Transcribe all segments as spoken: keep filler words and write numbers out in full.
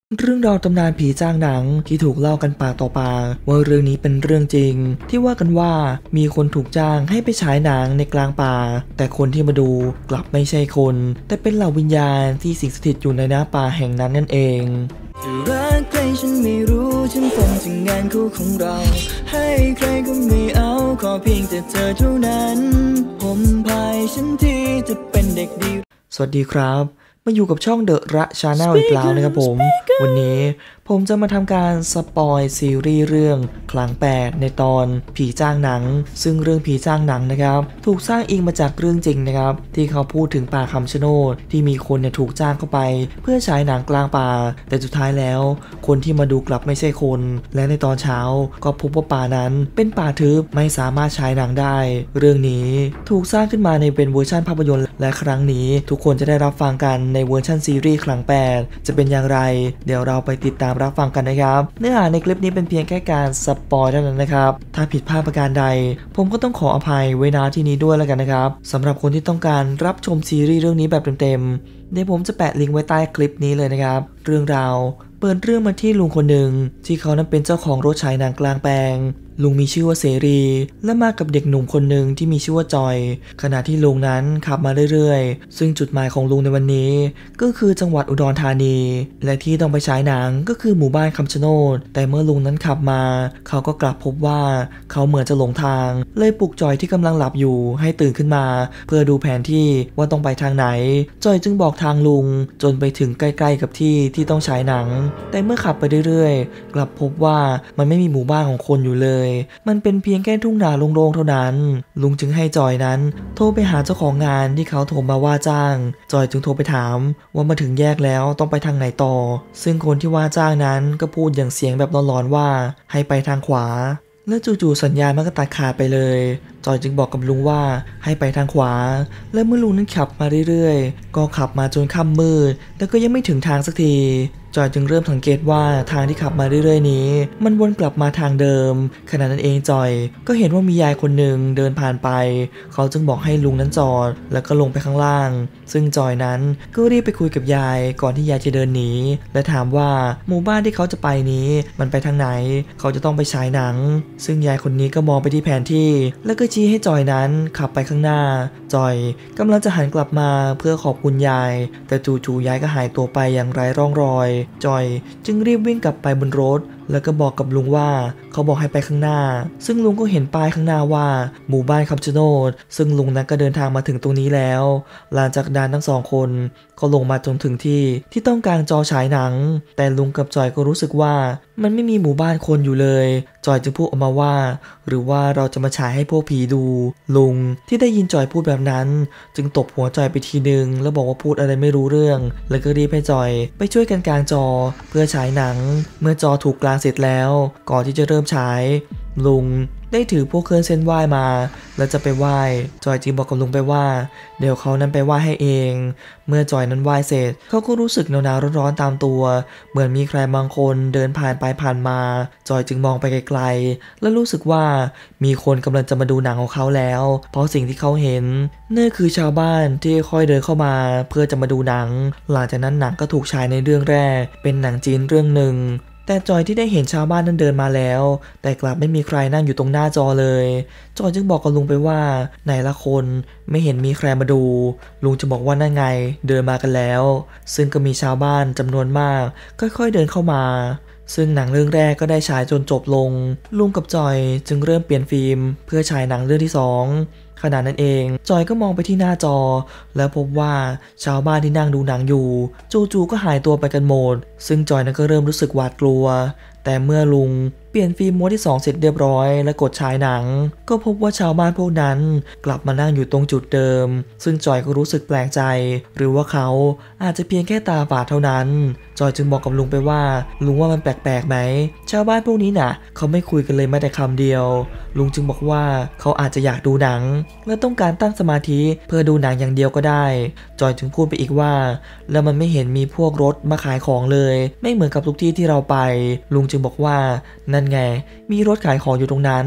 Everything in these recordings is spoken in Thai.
เรื่องราวตำนานผีจ้างหนังที่ถูกเล่ากันปากต่อปากว่าเรื่องนี้เป็นเรื่องจริงที่ว่ากันว่ามีคนถูกจ้างให้ไปฉายหนังในกลางป่าแต่คนที่มาดูกลับไม่ใช่คนแต่เป็นเหล่าวิญญาณที่สิงสถิตอยู่ในน้ำป่าแห่งนั้นนั่นเองจะรักใครฉันไม่รู้ฉันฟังถึงงานคู่ของเราให้ใครก็ไม่เอาขอเพียงแต่เธอเท่านั้นผมพายฉันที่จะเป็นเด็กดีสวัสดีครับมาอยู่กับช่องเดอะระชาแนลอีกแล้วนะครับผมวันนี้ผมจะมาทำการสปอยซีรีส์เรื่องคลังแปดในตอนผีจ้างหนังซึ่งเรื่องผีจ้างหนังนะครับถูกสร้างอิงมาจากเรื่องจริงนะครับที่เขาพูดถึงป่าคำชะโนดที่มีคนเนี่ยถูกจ้างเข้าไปเพื่อฉายหนังกลางป่าแต่สุดท้ายแล้วคนที่มาดูกลับไม่ใช่คนและในตอนเช้าก็พบว่าป่านั้นเป็นป่าทึบไม่สามารถฉายหนังได้เรื่องนี้ถูกสร้างขึ้นมาในเป็นเวอร์ชันภาพยนตร์และครั้งนี้ทุกคนจะได้รับฟังกันในเวอร์ชันซีรีส์คลังแปดจะเป็นอย่างไรเดี๋ยวเราไปติดตามรับฟังกันนะครับเนื้อหาในคลิปนี้เป็นเพียงแค่การสปอยเท่านั้นนะครับถ้าผิดพลาดประการใดผมก็ต้องขออภัยไว้ณที่นี้ด้วยแล้วกันนะครับสำหรับคนที่ต้องการรับชมซีรีส์เรื่องนี้แบบเต็มๆเดี๋ยวผมจะแปะลิงก์ไว้ใต้คลิปนี้เลยนะครับเรื่องราวเปิดเรื่องมาที่ลุงคนหนึ่งที่เขานั้นเป็นเจ้าของรถฉายหนังกลางแปลงลุงมีชื่อว่าเสรีและมากับเด็กหนุ่มคนหนึ่งที่มีชื่อว่าจอยขณะที่ลุงนั้นขับมาเรื่อยๆซึ่งจุดหมายของลุงในวันนี้ก็คือจังหวัดอุดรธานีและที่ต้องไปฉายหนังก็คือหมู่บ้านคำชะโนดแต่เมื่อลุงนั้นขับมาเขาก็กลับพบว่าเขาเหมือนจะหลงทางเลยปลุกจอยที่กำลังหลับอยู่ให้ตื่นขึ้นมาเพื่อดูแผนที่ว่าต้องไปทางไหนจอยจึงบอกทางลุงจนไปถึงใกล้ๆกับที่ที่ต้องฉายหนังแต่เมื่อขับไปเรื่อยๆกลับพบว่ามันไม่มีหมู่บ้านของคนอยู่เลยมันเป็นเพียงแค่ทุ่งนาโล่งๆเท่านั้นลุงจึงให้จอยนั้นโทรไปหาเจ้าของงานที่เขาโทรมาว่าจ้างจอยจึงโทรไปถามว่ามาถึงแยกแล้วต้องไปทางไหนต่อซึ่งคนที่ว่าจ้างนั้นก็พูดอย่างเสียงแบบร้อนๆว่าให้ไปทางขวาและจู่ๆสัญญาณมันก็ตัดขาดไปเลยจอยจึงบอกกับลุงว่าให้ไปทางขวาและเมื่อลุงนั้นขับมาเรื่อยๆก็ขับมาจนค่ำมืดแต่ก็ยังไม่ถึงทางสักทีจอยจึงเริ่มสังเกตว่าทางที่ขับมาเรื่อยๆนี้มันวนกลับมาทางเดิมขณะนั้นเองจอยก็เห็นว่ามียายคนหนึ่งเดินผ่านไปเขาจึงบอกให้ลุงนั้นจอดแล้วก็ลงไปข้างล่างซึ่งจอยนั้นก็รีบไปคุยกับยายก่อนที่ยายจะเดินหนีและถามว่าหมู่บ้านที่เขาจะไปนี้มันไปทางไหนเขาจะต้องไปฉายหนังซึ่งยายคนนี้ก็มองไปที่แผนที่แล้วก็ชี้ให้จอยนั้นขับไปข้างหน้าจอยกำลังจะหันกลับมาเพื่อขอบคุณยายแต่จู่ๆยายก็หายตัวไปอย่างไร้ร่องรอยจอยจึงรีบวิ่งกลับไปบนรถแล้วก็บอกกับลุงว่าเขาบอกให้ไปข้างหน้าซึ่งลุงก็เห็นป้ายข้างหน้าว่าหมู่บ้านคำชะโนดซึ่งลุงนั้นก็เดินทางมาถึงตรงนี้แล้วหลังจากนั้นทั้งสองคนก็ลงมาจนถึงที่ที่ต้องการจอฉายหนังแต่ลุงกับจอยก็รู้สึกว่ามันไม่มีหมู่บ้านคนอยู่เลยจอยจึงพูดออกมาว่าหรือว่าเราจะมาฉายให้พวกผีดูลุงที่ได้ยินจอยพูดแบบนั้นจึงตบหัวจอยไปทีนึงแล้วบอกว่าพูดอะไรไม่รู้เรื่องแล้วก็รีบให้จอยไปช่วยกันกางจอเพื่อฉายหนังเมื่อจอถูกกลางเสร็จแล้วก่อนที่จะเริ่มฉายลุงได้ถือพวกเครื่องเส้นไหว้มาแล้วจะไปไหว้จอยจึงบอกกับลุงไปว่าเดี๋ยวเขานั้นไปไหว้ให้เองเมื่อจอยนั้นไหว้เสร็จเขาก็รู้สึกหนาวๆร้อนๆตามตัวเหมือนมีใครบางคนเดินผ่านไปผ่านมาจอยจึงมองไปไกลๆและรู้สึกว่ามีคนกำลังจะมาดูหนังของเขาแล้วเพราะสิ่งที่เขาเห็นนั่นคือชาวบ้านที่ค่อยเดินเข้ามาเพื่อจะมาดูหนังหลังจากนั้นหนังก็ถูกฉายในเรื่องแรกเป็นหนังจีนเรื่องหนึ่งแต่จอยที่ได้เห็นชาวบ้านนั้นเดินมาแล้วแต่กลับไม่มีใครนั่งอยู่ตรงหน้าจอเลยจอยจึงบอกกับลุงไปว่าไหนละคนไม่เห็นมีใครมาดูลุงจะบอกว่านั่นไงเดินมากันแล้วซึ่งก็มีชาวบ้านจำนวนมากค่อยๆเดินเข้ามาซึ่งหนังเรื่องแรกก็ได้ฉายจนจบลงลุงกับจอยจึงเริ่มเปลี่ยนฟิล์มเพื่อฉายหนังเรื่องที่สองขณะนั้นเองจอยก็มองไปที่หน้าจอแล้วพบว่าชาวบ้านที่นั่งดูหนังอยู่จู่ๆก็หายตัวไปกันหมดซึ่งจอยนั้นก็เริ่มรู้สึกหวาดกลัวแต่เมื่อลุงเปลี่ยนฟิล์มโหมดที่สองเสร็จเรียบร้อยและกดฉายหนังก็พบว่าชาวบ้านพวกนั้นกลับมานั่งอยู่ตรงจุดเดิมซึ่งจอยก็รู้สึกแปลกใจหรือว่าเขาอาจจะเพียงแค่ตาฝาดเท่านั้นจอยจึงบอกกับลุงไปว่าลุงว่ามันแปลกๆไหมชาวบ้านพวกนี้น่ะเขาไม่คุยกันเลยแม้แต่คำเดียวลุงจึงบอกว่าเขาอาจจะอยากดูหนังและต้องการตั้งสมาธิเพื่อดูหนังอย่างเดียวก็ได้จอยจึงพูดไปอีกว่าแล้วมันไม่เห็นมีพวกรถมาขายของเลยไม่เหมือนกับทุกที่ที่เราไปลุงจึงบอกว่านั่นไงมีรถขายของอยู่ตรงนั้น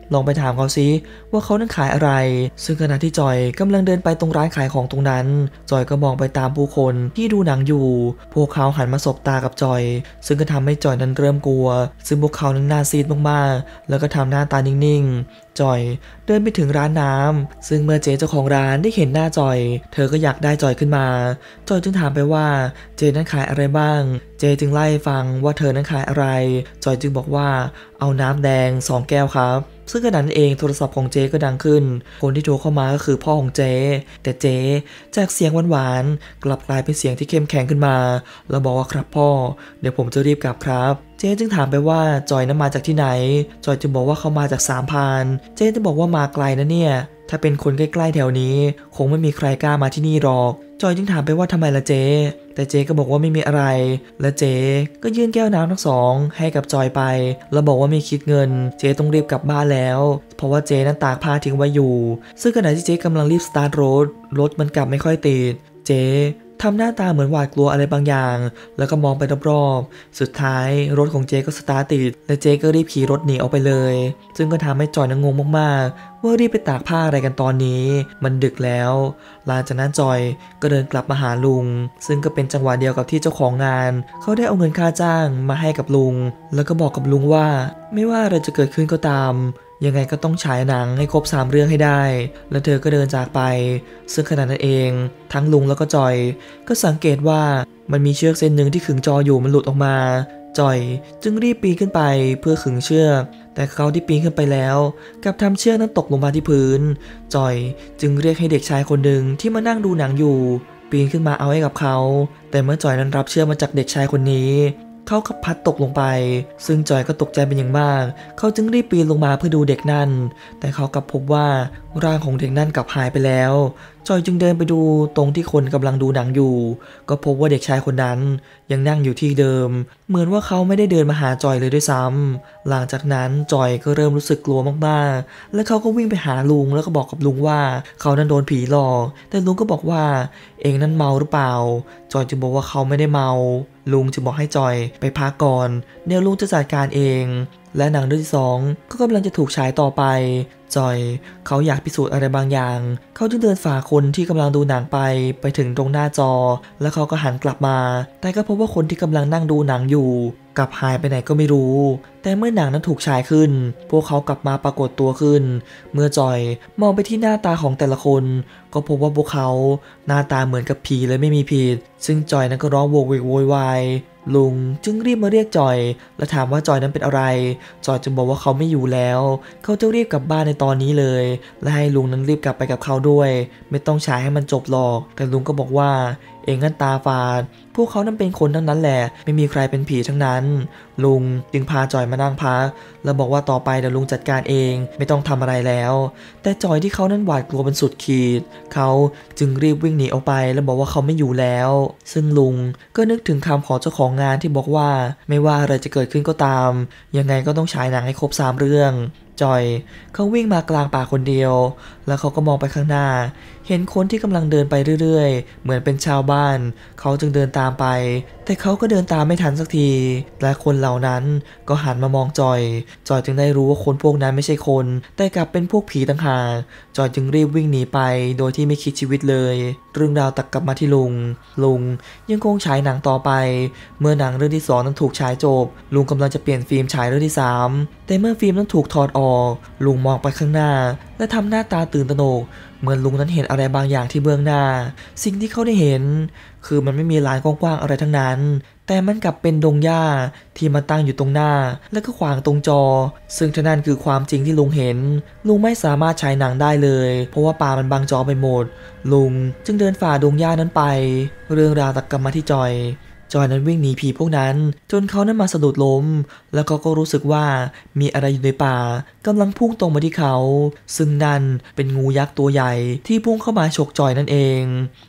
ลองไปถามเขาซิว่าเขานั้นขายอะไรซึ่งขณะที่จอยกำลังเดินไปตรงร้านขายของตรงนั้นจอยก็มองไปตามผู้คนที่ดูหนังอยู่พวกเขาหันมาสบตากับจอยซึ่งก็ทำให้จอยนั้นเริ่มกลัวซึ่งพวกเขานั้นหน้าซีดมากๆแล้วก็ทำหน้าตานิ่งๆจอยเดินไปถึงร้านน้ำซึ่งเมื่อเจ๊เจ้าของร้านได้เห็นหน้าจอยเธอก็อยากได้จอยขึ้นมาจอยจึงถามไปว่าเจ๊นั้นขายอะไรบ้างเจ๊จึงไล่ฟังว่าเธอนั้นขายอะไรจอยจึงบอกว่าเอาน้ำแดงสองแก้วครับซึ่งขณะนั้นเองโทรศัพท์ของเจ๊ก็ดังขึ้นคนที่โทรเข้ามาก็คือพ่อของเจ๊แต่เจ๊จากเสียงหวานๆกลับกลายเป็นเสียงที่เข้มแข็งขึ้นมาแล้วบอกว่าครับพ่อเดี๋ยวผมจะรีบกลับครับเจ๊จึงถามไปว่าจอยนั้นมาจากที่ไหนจอยจึงบอกว่าเขามาจากสามพานเจ๊จึงบอกว่ามาไกลนะเนี่ยถ้าเป็นคนใกล้ๆแถวนี้คงไม่มีใครกล้ามาที่นี่หรอกจอยจึงถามไปว่าทำไมล่ะเจ๊แต่เจ๊ก็บอกว่าไม่มีอะไรและเจ๊ก็ยื่นแก้วน้ำทั้งสองให้กับจอยไปแล้วบอกว่าไม่คิดเงินเจ๊ต้องรีบกลับบ้านแล้วเพราะว่าเจ๊นั้นตากผ้าทิ้งไว้อยู่ซึ่งขณะที่เจ๊กำลังรีบสตาร์ทรถรถมันกลับไม่ค่อยติดเจ๊ทำหน้าตาเหมือนหวาดกลัวอะไรบางอย่างแล้วก็มองไปรอบๆสุดท้ายรถของเจ๊ก็สตาร์ทติดและเจ๊ก็รีบขี่รถหนีออกไปเลยซึ่งก็ทำให้จอยนั้นงงมากๆว่ารีบไปตากผ้าอะไรกันตอนนี้มันดึกแล้วหลังจากนั้นจอยก็เดินกลับมาหาลุงซึ่งก็เป็นจังหวะเดียวกับที่เจ้าของงานเขาได้เอาเงินค่าจ้างมาให้กับลุงแล้วก็บอกกับลุงว่าไม่ว่าอะไรจะเกิดขึ้นก็ตามยังไงก็ต้องฉายหนังให้ครบสามเรื่องให้ได้แล้วเธอก็เดินจากไปซึ่งขณะนั้นเองทั้งลุงแล้วก็จอยก็สังเกตว่ามันมีเชือกเส้นหนึ่งที่ขึงจออยู่มันหลุดออกมาจอยจึงรีบปีนขึ้นไปเพื่อขึงเชือกแต่เขาที่ปีนขึ้นไปแล้วกลับทำเชือกนั้นตกลงมาที่พื้นจอยจึงเรียกให้เด็กชายคนหนึ่งที่มานั่งดูหนังอยู่ปีนขึ้นมาเอาให้กับเขาแต่เมื่อจอยนั้นรับเชือกมาจากเด็กชายคนนี้เขาก็พัดตกลงไปซึ่งจอยก็ตกใจเป็นอย่างมากเขาจึงรีบปีนลงมาเพื่อดูเด็กนั่นแต่เขากลับพบว่าร่างของเด็กนั่นกลับหายไปแล้วจอยจึงเดินไปดูตรงที่คนกำลังดูหนังอยู่ก็พบว่าเด็กชายคนนั้นยังนั่งอยู่ที่เดิมเหมือนว่าเขาไม่ได้เดินมาหาจอยเลยด้วยซ้ำหลังจากนั้นจอยก็เริ่มรู้สึกกลัวมากๆและเขาก็วิ่งไปหาลุงแล้วก็บอกกับลุงว่าเขานั้นโดนผีหลอกแต่ลุงก็บอกว่าเองนั้นเมาหรือเปล่าจอยจึงบอกว่าเขาไม่ได้เมาลุงจึงบอกให้จอยไปพักก่อนเดี๋ยวลุงจะจัดการเองและหนังเรื่องที่สองก็กำลังจะถูกฉายต่อไปจอยเขาอยากพิสูจน์อะไรบางอย่างเขาจึงเดินฝ่าคนที่กำลังดูหนังไปไปถึงตรงหน้าจอแล้วเขาก็หันกลับมาแต่ก็พบว่าคนที่กำลังนั่งดูหนังอยู่กลับหายไปไหนก็ไม่รู้แต่เมื่อหนังนั้นถูกฉายขึ้นพวกเขากลับมาปรากฏตัวขึ้นเมื่อจอยมองไปที่หน้าตาของแต่ละคนก็พบว่าพวกเขาหน้าตาเหมือนกับผีเลยไม่มีผิดซึ่งจอยนั้นก็ร้องโวกเวกโวยวายลุงจึงรีบมาเรียกจอยและถามว่าจอยนั้นเป็นอะไรจอยจึงบอกว่าเขาไม่อยู่แล้วเขาจะรีบกลับบ้านในตอนนี้เลยและให้ลุงนั้นรีบกลับไปกับเขาด้วยไม่ต้องฉายให้มันจบหรอกแต่ลุงก็บอกว่าเองนั้นตาฝาดพวกเขานั้นเป็นคนทั้งนั้นแหละไม่มีใครเป็นผีทั้งนั้นลุงจึงพาจอยมานั่งพักแล้วบอกว่าต่อไปเดี๋ยวลุงจัดการเองไม่ต้องทำอะไรแล้วแต่จอยที่เขานั้นหวาดกลัวเป็นสุดขีดเขาจึงรีบวิ่งหนีออกไปแล้วบอกว่าเขาไม่อยู่แล้วซึ่งลุงก็นึกถึงคำของเจ้าของงานที่บอกว่าไม่ว่าอะไรจะเกิดขึ้นก็ตามยังไงก็ต้องฉายหนังให้ครบสามเรื่องจอยเขาวิ่งมากลางป่าคนเดียวแล้วเขาก็มองไปข้างหน้าเห็นคนที่กำลังเดินไปเรื่อยๆเหมือนเป็นชาวบ้านเขาจึงเดินตามไปแต่เขาก็เดินตามไม่ทันสักทีและคนเหล่านั้นก็หันมามองจอยจอยจึงได้รู้ว่าคนพวกนั้นไม่ใช่คนแต่กลับเป็นพวกผีต่างหากจอยจึงรีบวิ่งหนีไปโดยที่ไม่คิดชีวิตเลยเรื่องราวตัดกลับมาที่ลุงลุงยังคงฉายหนังต่อไปเมื่อหนังเรื่องที่สองนั้นถูกฉายจบลุงกำลังจะเปลี่ยนฟิล์มฉายเรื่องที่สามแต่เมื่อฟิล์มนั้นถูกถอดออกลุงมองไปข้างหน้าและทำหน้าตาตื่นตระหนกเหมือนลุงนั้นเห็นอะไรบางอย่างที่เบื้องหน้าสิ่งที่เขาได้เห็นคือมันไม่มีลานกว้างๆอะไรทั้งนั้นแต่มันกลับเป็นดงหญ้าที่มาตั้งอยู่ตรงหน้าและก็ขวางตรงจอซึ่งนั่นคือความจริงที่ลุงเห็นลุงไม่สามารถฉายหนังได้เลยเพราะว่าป่ามันบังจอไปหมดลุงจึงเดินฝ่าดงหญ้านั้นไปเรื่องราวตัดกลับมาที่จอยจอยนั้นวิ่งหนีผีพวกนั้นจนเขานั้นมาสะดุดล้มแล้วเขาก็รู้สึกว่ามีอะไรอยู่ในป่ากำลังพุ่งตรงมาที่เขาซึ่งนั่นเป็นงูยักษ์ตัวใหญ่ที่พุ่งเข้ามาฉกจอยนั่นเอง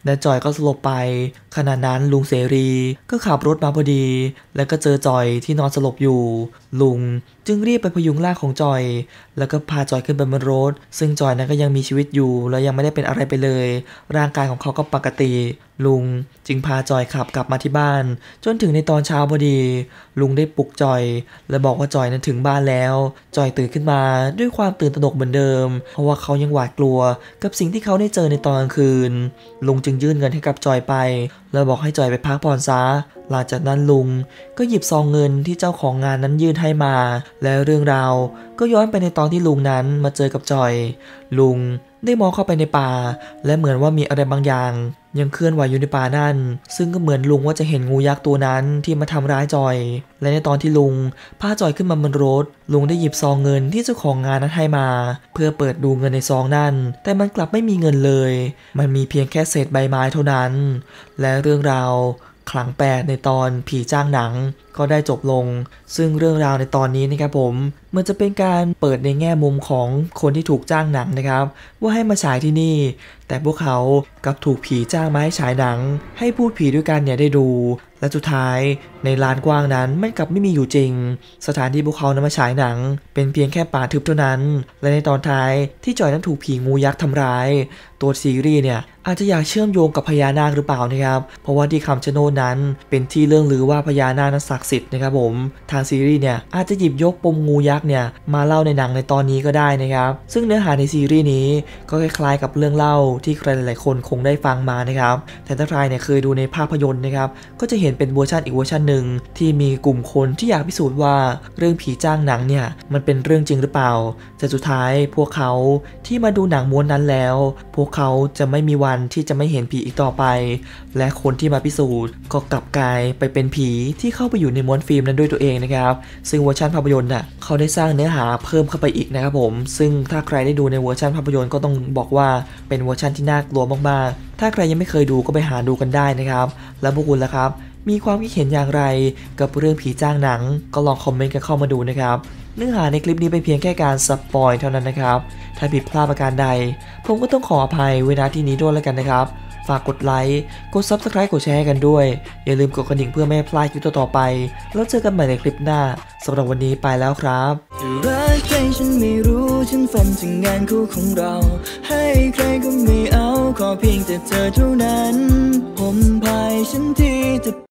และจอยก็สลบไปขณะนั้นลุงเสรีก็ขับรถมาพอดีแล้วก็เจอจอยที่นอนสลบอยู่ลุงจึงรีบไปพยุงร่างของจอยแล้วก็พาจอยขึ้นไปบนรถซึ่งจอยนั้นก็ยังมีชีวิตอยู่และยังไม่ได้เป็นอะไรไปเลยร่างกายของเขาก็ปกติลุงจึงพาจอยขับกลับมาที่บ้านจนถึงในตอนเช้าพอดีลุงได้ปลุกจอยและบอกว่าจอยนั้นถึงบ้านแล้วจอยตื่นขึ้นมาด้วยความตื่นตระหนกเหมือนเดิมเพราะว่าเขายังหวาดกลัวกับสิ่งที่เขาได้เจอในตอนกลางคืนลุงจึงยื่นเงินให้กับจอยไปแล้วบอกให้จอยไปพักผ่อนซะหลังจากนั้นลุงก็หยิบซองเงินที่เจ้าของงานนั้นยื่นให้มาแล้วเรื่องราวก็ย้อนไปในตอนที่ลุงนั้นมาเจอกับจอยลุงได้มองเข้าไปในป่าและเหมือนว่ามีอะไรบางอย่างยังเคลื่อนไหวอยู่ในป่านั่นซึ่งก็เหมือนลุงว่าจะเห็นงูยักษ์ตัวนั้นที่มาทำร้ายจอยและในตอนที่ลุงพาจอยขึ้นมาบนรถลุงได้หยิบซองเงินที่เจ้าของงานนั้นให้มาเพื่อเปิดดูเงินในซองนั่นแต่มันกลับไม่มีเงินเลยมันมีเพียงแค่เศษใบไม้เท่านั้นและเรื่องราวคลังแปดในตอนผีจ้างหนังก็ได้จบลงซึ่งเรื่องราวในตอนนี้นะครับผมมันจะเป็นการเปิดในแง่มุมของคนที่ถูกจ้างหนังนะครับว่าให้มาฉายที่นี่แต่พวกเขากลับถูกผีจ้างมาให้ฉายหนังให้พูดผีด้วยกันเนี่ยได้ดูและสุดท้ายในลานกว้างนั้นมันกลับไม่มีอยู่จริงสถานที่พวกเขานำมาฉายหนังเป็นเพียงแค่ป่าทึบเท่านั้นและในตอนท้ายที่จอยนั้นถูกผีงูยักษ์ทำร้ายตัวซีรีส์เนี่ยอาจจะอยากเชื่อมโยงกับพญานาคหรือเปล่านะครับเพราะว่าที่คำชะโนดนั้นเป็นที่เรื่องลือว่าพญานาคนั้นศักดิ์สิทธิ์นะครับผมทางซีรีส์เนี่ยอาจจะหยิบยกปมงูยักษ์เนี่ยมาเล่าในหนังในตอนนี้ก็ได้นะครับซึ่งเนื้อหาในซีรีส์นี้ก็คล้ายๆกับเรื่องเล่าที่ใครหลายๆคนคงได้ฟังมานะครับแต่ถ้าใครเนี่ยเคยดูในภาพยนตร์นะครับก็จะเห็นเป็นเวอร์ชันอีกเวอร์ชันหนึ่งที่มีกลุ่มคนที่อยากพิสูจน์ว่าเรื่องผีจ้างหนังเนี่ยมันเป็นเรื่องจริงหรือเปล่าแต่สุดท้ายพวกเขาที่มาดูหนังม้วนนั้นแล้วพวกเขาจะไม่มีวันที่จะไม่เห็นผีอีกต่อไปและคนที่มาพิสูจน์ก็กลับกลายไปเป็นผีที่เข้าไปอยู่ในม้วนฟิล์มนั้นด้วยตัวเองนะครับซึ่งเวอร์ชันภาพยนตร์น่ะเขาได้สร้างเนื้อหาเพิ่มเข้าไปอีกนะครับผมซึ่งถ้าใครได้ดูในเวอร์ชันภาพยนตร์ก็ต้องบอกว่าเป็นเวอร์ชันที่น่ากลัวมากๆถ้าใครยังไม่เคยดูก็ไปหาดูกันได้นะครับแล้วพวกคุณล่ะครับมีความคิดเห็นอย่างไรกับเรื่องผีจ้างหนังก็ลองคอมเมนต์กันเข้ามาดูนะครับเนื้อหาในคลิปนี้เป็นเพียงแค่การสปอยเท่านั้นนะครับถ้าผิดพลาดประการใดผมก็ต้องขออภัยไว้ณที่นี้ด้วยแล้วกันนะครับฝากกดไลค์กด ซับสไครบ์ กดแชร์กันด้วยอย่าลืมกดกระดิ่งเพื่อไม่ให้พลาดคลิปต่อไปแล้วเจอกันใหม่ในคลิปหน้าสำหรับวันนี้ไปแล้วครับจะรักใครฉันไม่รู้ฉันฝันถึงงานคู่ของเราให้ใครก็ไม่เอาขอเพียงแต่เธอเท่านั้นผมพายฉันที่จะ